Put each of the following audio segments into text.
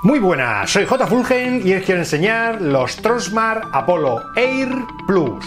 Muy buenas, soy J. Fulgen y os quiero enseñar los Tronsmart Apollo Air Plus.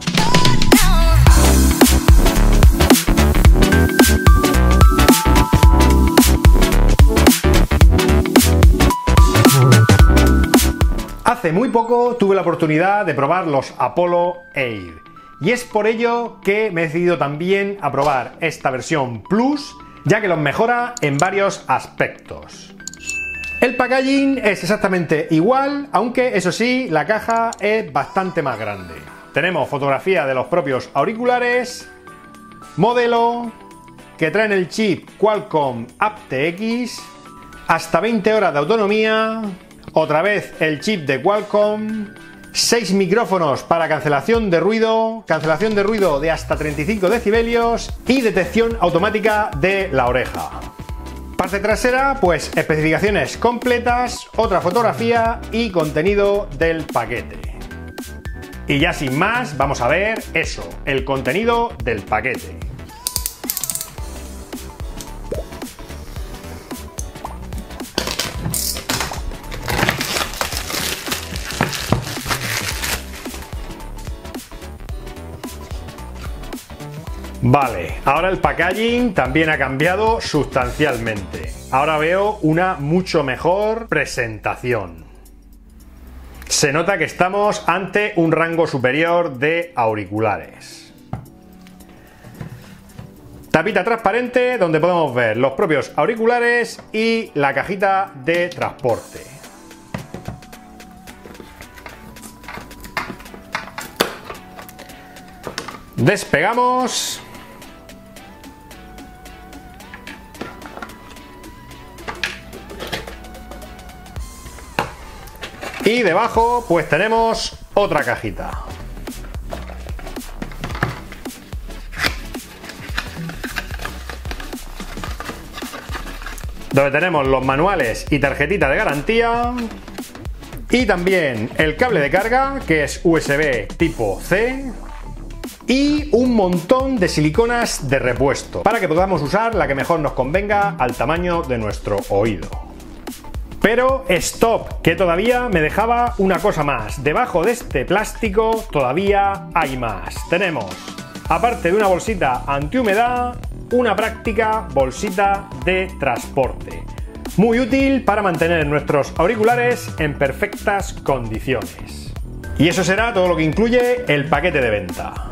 Hace muy poco tuve la oportunidad de probar los Apollo Air y es por ello que me he decidido también a probar esta versión Plus, ya que los mejora en varios aspectos. El packaging es exactamente igual, aunque eso sí, la caja es bastante más grande. Tenemos fotografía de los propios auriculares, modelo, que traen el chip Qualcomm aptX, hasta 20 horas de autonomía, otra vez el chip de Qualcomm, 6 micrófonos para cancelación de ruido de hasta 35 decibelios y detección automática de la oreja. Parte trasera, pues especificaciones completas, otra fotografía y contenido del paquete. Y ya sin más, vamos a ver eso, el contenido del paquete. Vale, ahora el packaging también ha cambiado sustancialmente. Ahora veo una mucho mejor presentación. Se nota que estamos ante un rango superior de auriculares. Tapita transparente donde podemos ver los propios auriculares y la cajita de transporte. Despegamos. Y debajo pues tenemos otra cajita. Donde tenemos los manuales y tarjetita de garantía. Y también el cable de carga, que es USB tipo C. Y un montón de siliconas de repuesto, para que podamos usar la que mejor nos convenga al tamaño de nuestro oído. Pero stop, que todavía me dejaba una cosa más. Debajo de este plástico todavía hay más. Tenemos, aparte de una bolsita antihumedad, una práctica bolsita de transporte. Muy útil para mantener nuestros auriculares en perfectas condiciones. Y eso será todo lo que incluye el paquete de venta.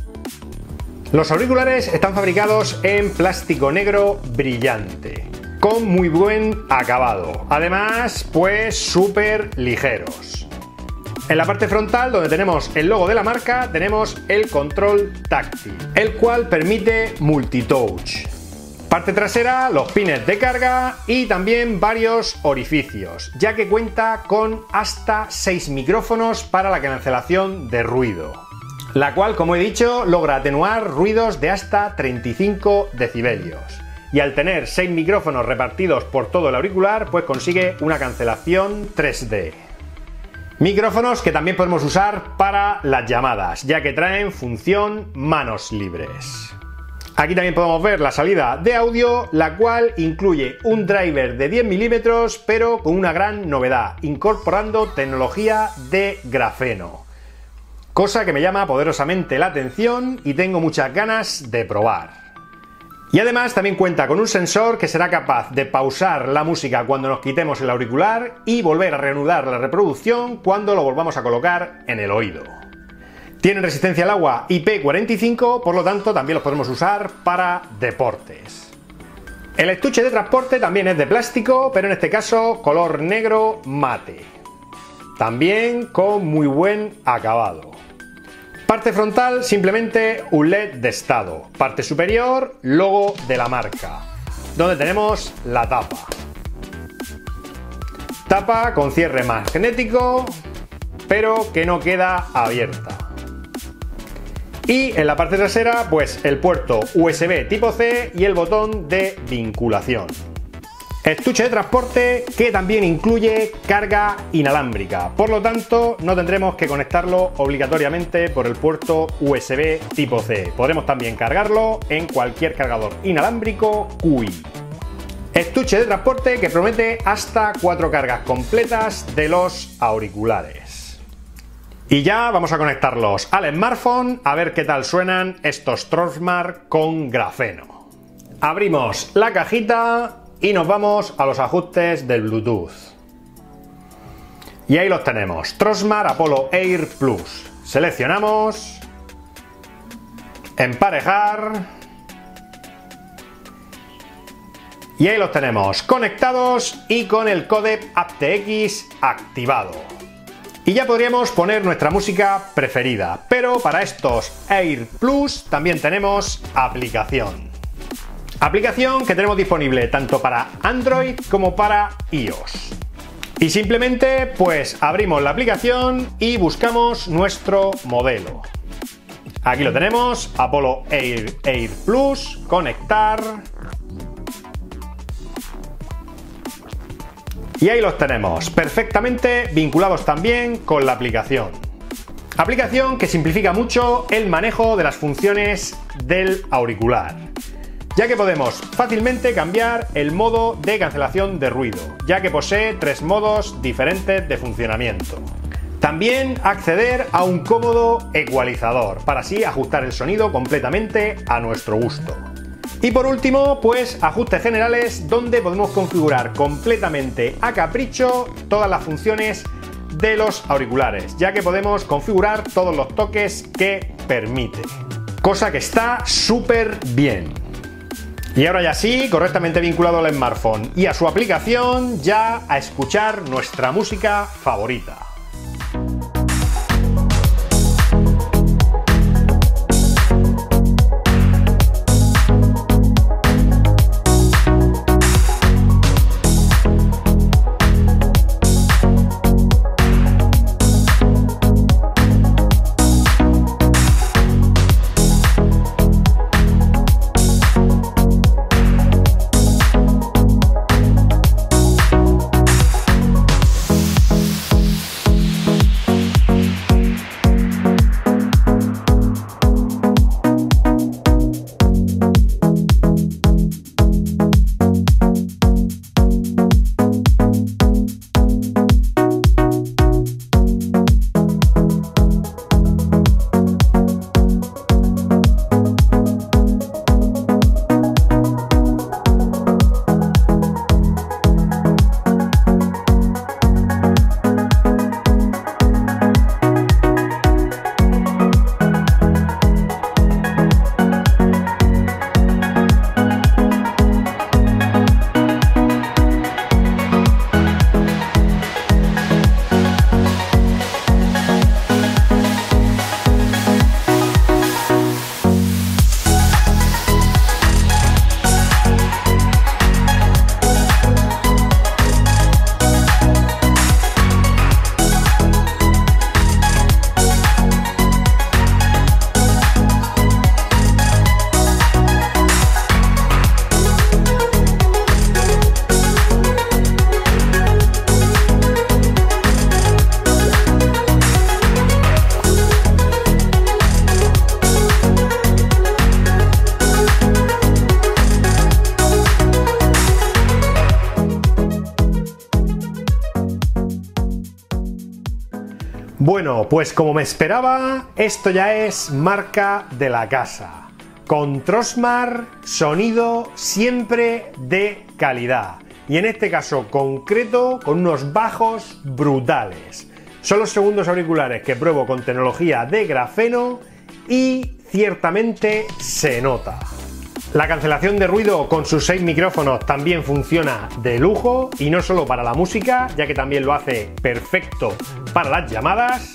Los auriculares están fabricados en plástico negro brillante, con muy buen acabado. Además, pues súper ligeros. En la parte frontal, donde tenemos el logo de la marca, tenemos el control táctil, el cual permite multitouch. Parte trasera, los pines de carga y también varios orificios, ya que cuenta con hasta 6 micrófonos para la cancelación de ruido, la cual, como he dicho, logra atenuar ruidos de hasta 35 decibelios. Y al tener 6 micrófonos repartidos por todo el auricular, pues consigue una cancelación 3D. Micrófonos que también podemos usar para las llamadas, ya que traen función manos libres. Aquí también podemos ver la salida de audio, la cual incluye un driver de 10 milímetros, pero con una gran novedad, incorporando tecnología de grafeno. Cosa que me llama poderosamente la atención y tengo muchas ganas de probar. Y además también cuenta con un sensor que será capaz de pausar la música cuando nos quitemos el auricular y volver a reanudar la reproducción cuando lo volvamos a colocar en el oído. Tienen resistencia al agua IP45, por lo tanto también los podemos usar para deportes. El estuche de transporte también es de plástico, pero en este caso color negro mate. También con muy buen acabado. Parte frontal, simplemente un LED de estado. Parte superior, logo de la marca, donde tenemos la tapa. Tapa con cierre magnético, pero que no queda abierta. Y en la parte trasera, pues el puerto USB tipo C y el botón de vinculación. Estuche de transporte que también incluye carga inalámbrica, por lo tanto no tendremos que conectarlo obligatoriamente por el puerto USB tipo C. Podremos también cargarlo en cualquier cargador inalámbrico QI. Estuche de transporte que promete hasta 4 cargas completas de los auriculares. Y ya vamos a conectarlos al smartphone a ver qué tal suenan estos Trosmar con grafeno. Abrimos la cajita y nos vamos a los ajustes del Bluetooth. Y ahí los tenemos, Trosmar Apollo Air Plus. Seleccionamos, emparejar. Y ahí los tenemos, conectados y con el códec aptX activado. Y ya podríamos poner nuestra música preferida, pero para estos Air Plus también tenemos aplicación. Aplicación que tenemos disponible tanto para Android como para iOS. Y simplemente pues abrimos la aplicación y buscamos nuestro modelo. Aquí lo tenemos, Apollo Air Plus, conectar. Y ahí los tenemos, perfectamente vinculados también con la aplicación. Aplicación que simplifica mucho el manejo de las funciones del auricular, ya que podemos fácilmente cambiar el modo de cancelación de ruido, ya que posee 3 modos diferentes de funcionamiento. También acceder a un cómodo ecualizador, para así ajustar el sonido completamente a nuestro gusto. Y por último, pues ajustes generales donde podemos configurar completamente a capricho todas las funciones de los auriculares, ya que podemos configurar todos los toques que permite, cosa que está súper bien. Y ahora ya sí, correctamente vinculado al smartphone y a su aplicación, ya a escuchar nuestra música favorita. Bueno, pues como me esperaba, esto ya es marca de la casa. Con Trosmar, sonido siempre de calidad. Y en este caso concreto, con unos bajos brutales. Son los segundos auriculares que pruebo con tecnología de grafeno y ciertamente se nota. La cancelación de ruido con sus 6 micrófonos también funciona de lujo, y no solo para la música, ya que también lo hace perfecto para las llamadas.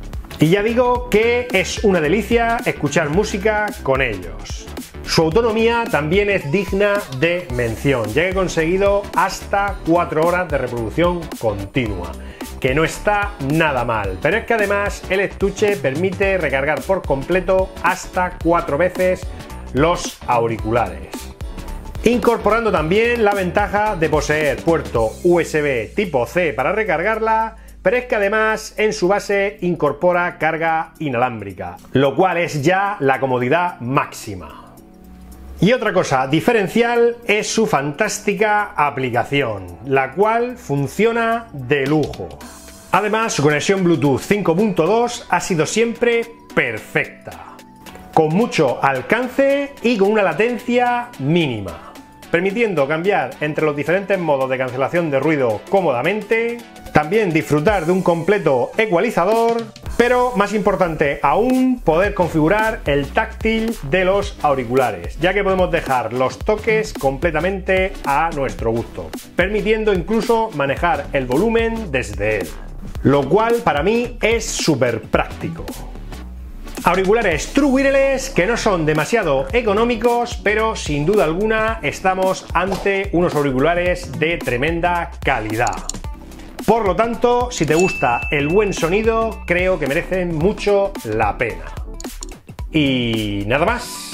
Y ya digo que es una delicia escuchar música con ellos. Su autonomía también es digna de mención, ya que he conseguido hasta 4 horas de reproducción continua, que no está nada mal, pero es que además el estuche permite recargar por completo hasta 4 veces los auriculares, incorporando también la ventaja de poseer puerto USB tipo C para recargarla, pero es que además en su base incorpora carga inalámbrica, lo cual es ya la comodidad máxima. Y otra cosa diferencial es su fantástica aplicación, la cual funciona de lujo. Además, su conexión Bluetooth 5.2 ha sido siempre perfecta, con mucho alcance y con una latencia mínima, permitiendo cambiar entre los diferentes modos de cancelación de ruido cómodamente, también disfrutar de un completo ecualizador, pero más importante aún, poder configurar el táctil de los auriculares, ya que podemos dejar los toques completamente a nuestro gusto, permitiendo incluso manejar el volumen desde él, lo cual para mí es súper práctico. Auriculares True Wireless que no son demasiado económicos, pero sin duda alguna estamos ante unos auriculares de tremenda calidad. Por lo tanto, si te gusta el buen sonido, creo que merecen mucho la pena. Y nada más.